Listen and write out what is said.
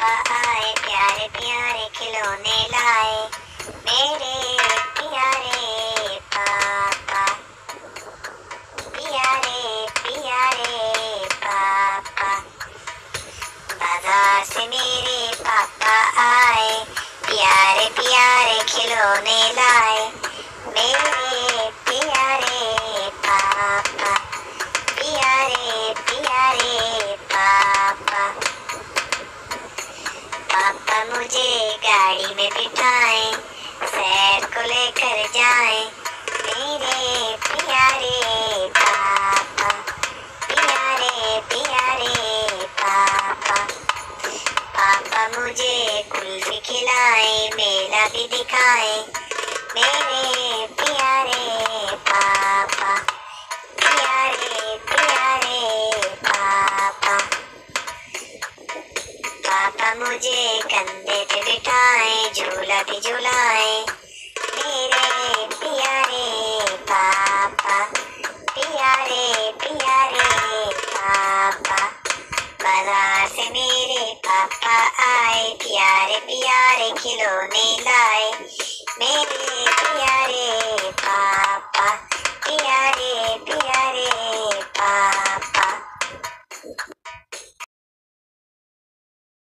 आए, प्यारे प्यारे खिलौने लाए, मेरे प्यारे पापा, प्यारे प्यारे पापा। बाजार से मेरे पापा आए, प्यारे प्यारे खिलौने लाए, मेरे प्यारे पापा, प्यारे प्यारे पापा। पापा मुझे गाड़ी में बिठाएं, सैर को लेकर जाएं, मेरे प्यारे पापा, प्यारे प्यारे पापा। पापा मुझे कुल्फी खिलाएं, मेला भी दिखाएं, मेरे प्यारे पापा, प्यारे प्यारे पापा। पापा मुझे कंधे पे बिठाएं, झूला भी झूलाएं, मेरे प्यारे पापा, प्यारे प्यारे पापा। बाजार से मेरे पापा आए, प्यारे प्यारे खिलौने लाए, मेरे प्यारे